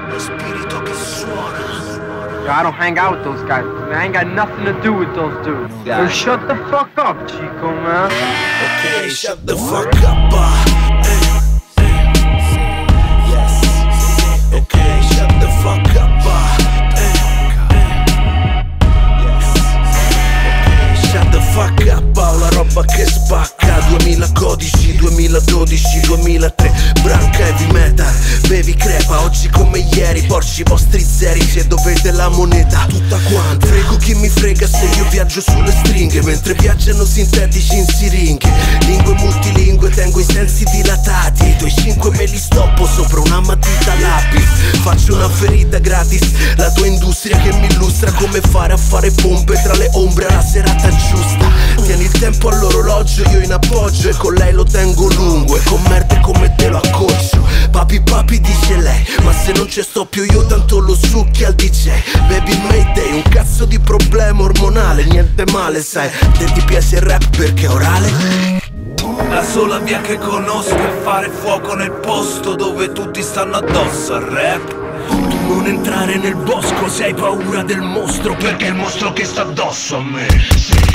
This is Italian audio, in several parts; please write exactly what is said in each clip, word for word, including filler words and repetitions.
Lo spirito che suona. Yo, I don't hang out with those guys. Man, I ain't got nothing to do with those dudes. So shut the fuck up, Chico, man. Okay, shut the fuck up. Uh, eh, eh. Yes. Okay, shut the fuck up. Uh, eh, eh. Yes. Okay, shut the fuck up. La roba che spacca. Duemila codici, duemiladodici, duemilatré. Branca heavy metal, bevi crepa. Oggi come ieri, porci i vostri zeri. Se dovete la moneta, tutta quanta. Frego chi mi frega se io viaggio sulle stringhe, mentre viaggiano sintetici in siringhe. Lingue multilingue, tengo i sensi dilatati. I tuoi cinque me li stoppo sopra una matita lapis. Faccio una ferita gratis, la tua industria che mi illustra come fare a fare pompe tra le ombre alla serata giusta. Tieni il tempo all'orologio, io in appoggio, e con lei lo tengo lungo, e con merde come te lo accoccio. Papi papi dice lei, ma se non ci sto più io tanto lo succhi al D J. Baby Mayday, un cazzo di problema ormonale, niente male sai, te ti piace il rap perché è orale? La sola via che conosco è fare fuoco nel posto dove tutti stanno addosso al rap. Tu non entrare nel bosco se hai paura del mostro, perché è il mostro che sta addosso a me. Sì.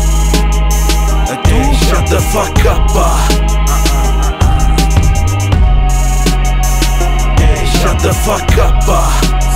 E tu shut the fuck up. Hey, shut the fuck up.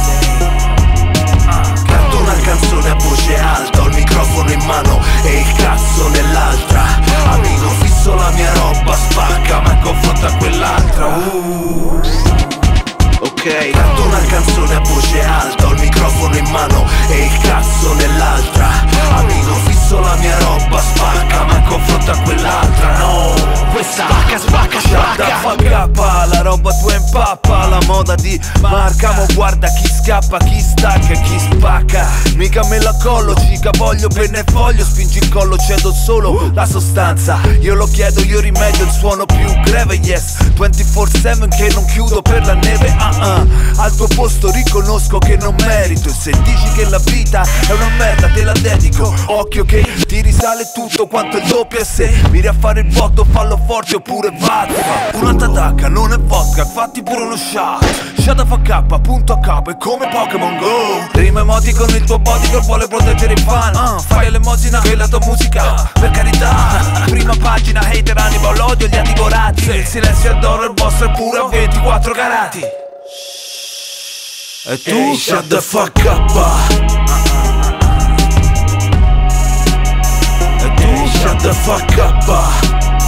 Canto una canzone a voce alta, ho il microfono in mano e il cazzo nell'altra. Amico fisso la mia roba spacca, ma confronta a quell'altra. uh. Ok, canto una canzone a voce alta, ho il microfono in mano e il cazzo nell'altra. Amico fisso la mia roba spacca, ma confronta a quell'altra. No, questa spacca, spacca, spacca. Shut the fuck up, la roba tua impappa. La moda di marca, mo guarda chi scappa, chi stacca e chi spacca. Mica me la collo, cica voglio penna e foglio. Spingi il collo, cedo solo la sostanza. Io lo chiedo, io rimedio il suono più greve. Yes, ventiquattro sette che non chiudo per la neve. uh -uh. Al tuo posto riconosco che non merito. E se dici che la vita è una merda te la dedico. Occhio che ti risale tutto quanto il doppio. E se miri a fare il botto fallo forte oppure vodka. Una tatacca non è vodka, fatti pure uno shot. Shut the fuck up, punto a capo, è come Pokémon Go. Rima emoti con il tuo bodyguard, vuole proteggere i fan. uh, Fai l'emosina che la tua musica, per carità. Prima pagina, hater, anima, l'odio, gli ha divorati. Il silenzio adoro, il vostro è pure a ventiquattro carati. E tu hey, shut the fuck up. E tu shut the fuck up.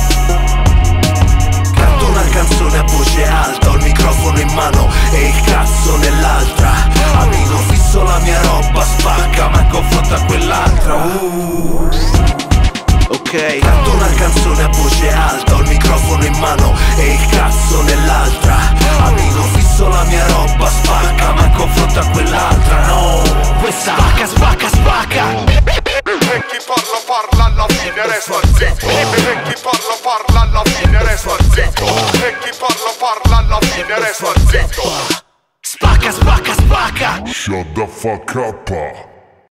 Canto una canzone a voce alta, ho il microfono in mano e il cazzo nell'altra. Amico fisso la mia roba spacca, ma confronta a quell'altra. uh. Ok, canto una canzone a voce alta, ho il microfono in mano e il cazzo nell'altra. Amico fisso la mia roba spacca, ma confronta a quell'altra. No, questa spacca, spacca, spacca. E chi parla parla alla fine resta zitto. E chi parla parla alla fine resta zitto. E chi parla parla alla fine resta zitto. Spacca, spacca, spacca. Shut the fuck up.